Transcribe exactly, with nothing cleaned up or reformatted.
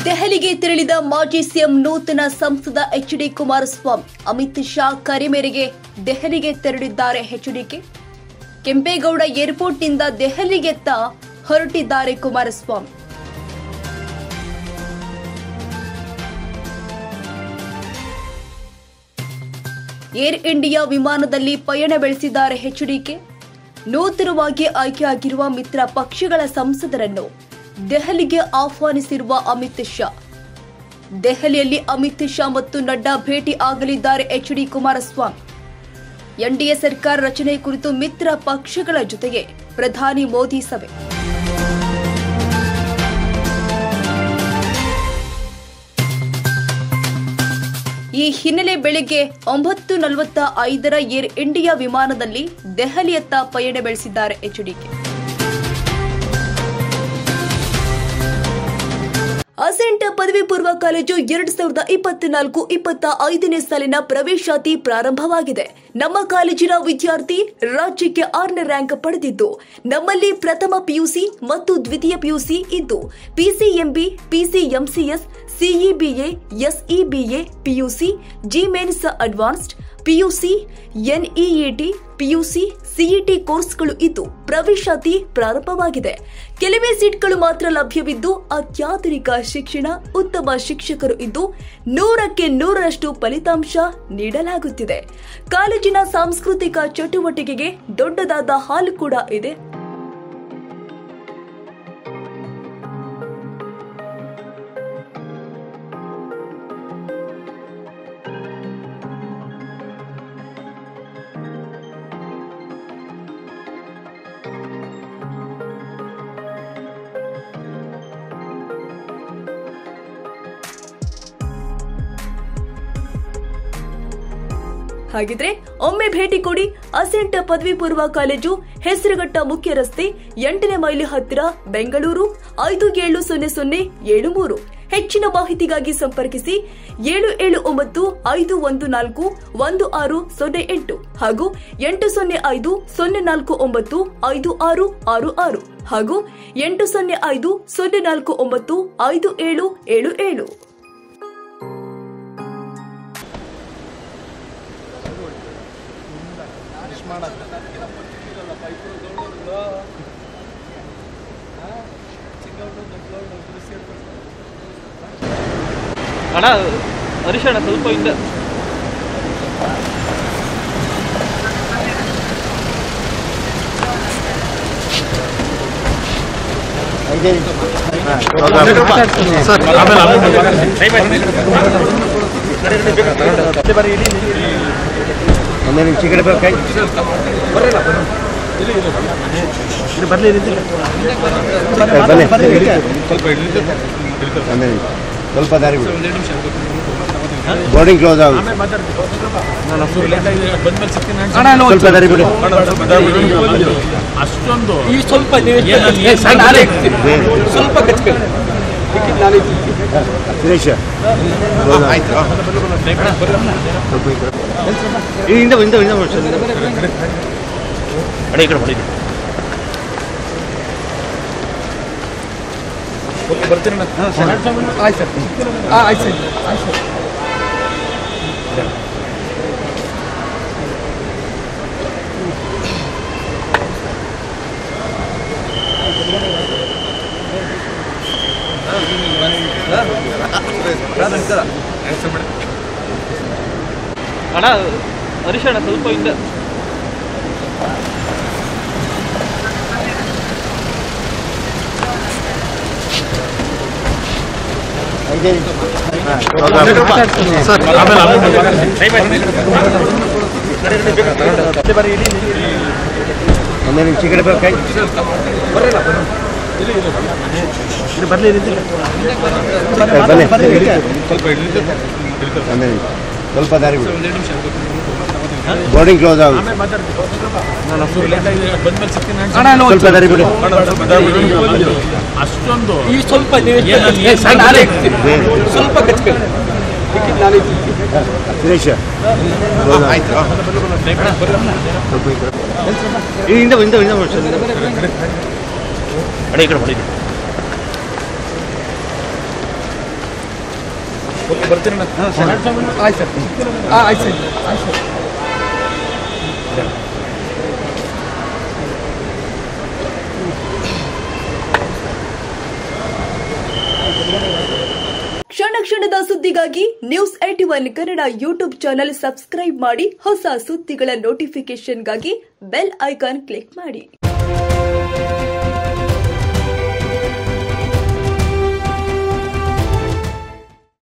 ದೆಹಲಿಗೆ ತೆರಳಿದ ಮಾಜಿ ಸಿಎಂ ನೂತನ ಸಂಸದ ಎಚ್ ಡಿ ಕುಮಾರಸ್ವಾಮಿ ಅಮಿತ್ ಶಾ ಕರೆ ಮೇರೆಗೆ ದೆಹಲಿಗೆ ತೆರಳಿದ್ದಾರೆ. ಎಚ್ಡಿಕೆ ಕೆಂಪೇಗೌಡ ಏರ್ಪೋರ್ಟ್ನಿಂದ ದೆಹಲಿಗೆತ್ತ ಹೊರಟಿದ್ದಾರೆ ಕುಮಾರಸ್ವಾಮಿ. ಏರ್ ಇಂಡಿಯಾ ವಿಮಾನದಲ್ಲಿ ಪಯಣ ಬೆಳೆಸಿದ್ದಾರೆ ಎಚ್ಡಿಕೆ. ನೂತನವಾಗಿ ಆಯ್ಕೆಯಾಗಿರುವ ಮಿತ್ರ ಪಕ್ಷಗಳ ಸಂಸದರನ್ನು ದೆಹಲಿಗೆ ಆಹ್ವಾನಿಸಿರುವ ಅಮಿತ್ ಶಾ. ದೆಹಲಿಯಲ್ಲಿ ಅಮಿತ್ ಶಾ ಮತ್ತು ನಡ್ಡಾ ಭೇಟಿ ಆಗಲಿದ್ದಾರೆ ಎಚ್ ಡಿ ಕುಮಾರಸ್ವಾಮಿ. ಎನ್ಡಿಎ ಸರ್ಕಾರ ರಚನೆ ಕುರಿತು ಮಿತ್ರ ಪಕ್ಷಗಳ ಜೊತೆಗೆ ಪ್ರಧಾನಿ ಮೋದಿ ಸಭೆ. ಈ ಹಿನ್ನೆಲೆ ಬೆಳಗ್ಗೆ ಒಂಬತ್ತು ನಲವತ್ತ ಐದರ ಏರ್ ಇಂಡಿಯಾ ವಿಮಾನದಲ್ಲಿ ದೆಹಲಿಯತ್ತ ಪಯಣ ಬೆಳೆಸಿದ್ದಾರೆ ಎಚ್ಡಿಕೆ. ಅಸೆಂಟ್ ಪದವಿ ಪೂರ್ವ ಕಾಲೇಜು ಎರಡ್ ಸಾವಿರದ ಇಪ್ಪತ್ನಾಲ್ಕು ಇಪ್ಪತ್ತ ಐದನೇ ಸಾಲಿನ ಪ್ರವೇಶಾತಿ ಪ್ರಾರಂಭವಾಗಿದೆ. ನಮ್ಮ ಕಾಲೇಜಿನ ವಿದ್ಯಾರ್ಥಿ ರಾಜ್ಯಕ್ಕೆ ಆರನೇ ರ್ಯಾಂಕ್ ಪಡೆದಿದ್ದು, ನಮ್ಮಲ್ಲಿ ಪ್ರಥಮ ಪಿಯುಸಿ ಮತ್ತು ದ್ವಿತೀಯ ಪಿಯುಸಿ ಇದ್ದು, PCMB, PCMCS, CEBA, SEBA, PUC, JEE mains advanced, PUC, NEET, PUC, CET ಕೋರ್ಸ್ಗಳು ಇದ್ದು ಪ್ರವೇಶಾತಿ ಪ್ರಾರಂಭವಾಗಿದೆ. ಕೆಲವೇ ಸೀಟ್ಗಳು ಮಾತ್ರ ಲಭ್ಯವಿದ್ದು ಅತ್ಯಾಧುನಿಕ ಶಿಕ್ಷಣ, ಉತ್ತಮ ಶಿಕ್ಷಕರು ಇದ್ದು ನೂರಕ್ಕೆ ನೂರರಷ್ಟು ಫಲಿತಾಂಶ ನೀಡಲಾಗುತ್ತಿದೆ. ಕಾಲೇಜಿನ ಸಾಂಸ್ಕೃತಿಕ ಚಟುವಟಿಕೆಗೆ ದೊಡ್ಡದಾದ ಹಾಲ್ ಕೂಡ ಇದೆ. ಹಾಗಿದ್ರೆ ಒಮ್ಮೆ ಭೇಟಿ ಕೊಡಿ. ಅಸೆಂಟ್ ಪದವಿ ಪೂರ್ವ ಕಾಲೇಜು, ಹೆಸರುಘಟ್ಟ ಮುಖ್ಯ ರಸ್ತೆ, ಎಂಟನೇ ಮೈಲಿ ಹತ್ತಿರ, ಬೆಂಗಳೂರು ಐದು ಏಳು ಸೊನ್ನೆ ಸೊನ್ನೆ ಏಳು ಮೂರು. ಹೆಚ್ಚಿನ ಮಾಹಿತಿಗಾಗಿ ಸಂಪರ್ಕಿಸಿ ಏಳು ಏಳು ಒಂಬತ್ತು ಐದು ಒಂದು ನಾಲ್ಕು ಒಂದು ಆರು ಸೊನ್ನೆ ಎಂಟು ಹಾಗೂ ಎಂಟು ಸೊನ್ನೆ ಐದು ಸೊನ್ನೆ ನಾಲ್ಕು ಒಂಬತ್ತು ಐದು ಆರು ಆರು ಆರು ಹಾಗೂ ಎಂಟು ಸೊನ್ನೆ ಐದು ಸೊನ್ನೆ ನಾಲ್ಕು ಒಂಬತ್ತು ಐದು ಏಳು ಏಳು ಏಳು. ಅಣ್ಣ ಹರೀಶ್ ಅಣ್ಣ ಸ್ವಲ್ಪ ಹಿಂದೆ ಒಂದೇ ನಿಮಿಷ ಈ ಕಡೆ ಬರ್ಕೈ ಬರಲಿ ಒಂದೇ ನಿಮಿಷ ಸ್ವಲ್ಪ ದಾರಿ ಬಿಡಿ. ಬೋರ್ಡಿಂಗ್ ಕ್ಲೋಸ್ ಆಗುತ್ತೆ. ಸ್ವಲ್ಪ ದಾರಿ ಬಿಡಿ. ಅಷ್ಟೊಂದು ಸ್ವಲ್ಪ ಸ್ವಲ್ಪ ಸುರೇಶ ಹಿಂದೆ ಹಿಂದೆ ಹಿಂದೆ ಅಡೆ ಈ ಕಡೆ ಬಡಿ ಬರ್ತೀನಿ. ಆಯ್ತು ಸರ್, ಆಯ್ತು ಸರ್, ಆಯ್ತು ಸರ್. ಅಣ್ಣ ಹರೀಶ್ ಅಣ್ಣ ಸ್ವಲ್ಪ ಹಿಂದೆ ಒಂದೇ ನಿಮಿಷ ಈ ಕಡೆ ಬರ್ಕೈ ಬರಲಿ ಒಂದೇ ನಿಮಿಷ ಸ್ವಲ್ಪ ದಾರಿ ಬಿಡಿ. ಬೋರ್ಡಿಂಗ್ ಕ್ಲೋಸ್ ಆಗುತ್ತೆ. ಸ್ವಲ್ಪ ದಾರಿ ಬಿಡಿ. ಅಷ್ಟೊಂದು ಸ್ವಲ್ಪ ಸ್ವಲ್ಪ ಸುರೇಶ ಹಿಂದೆ ಹಿಂದೆ ಹಿಂದೆ ಅಡೆ ಈ ಕಡೆ ಬಡಿ ಬರ್ತೀರಣ್ಣ ಆಯ್ತು ಸರ್ ಹಾಂ ಆಯ್ತು ಸರ್ ಆಯ್ತು ಸರ್ ಕ್ಷಣ ಕ್ಷಣದ ಸುದ್ದಿಗಾಗಿ news at one Kannada YouTube channel subscribe ಮಾಡಿ, ಹೊಸ ಸುದ್ದಿಗಳ ನೋಟಿಫಿಕೇಶನ್ಗಾಗಿ ಬೆಲ್ ಐಕಾನ್ ಕ್ಲಿಕ್ ಮಾಡಿ.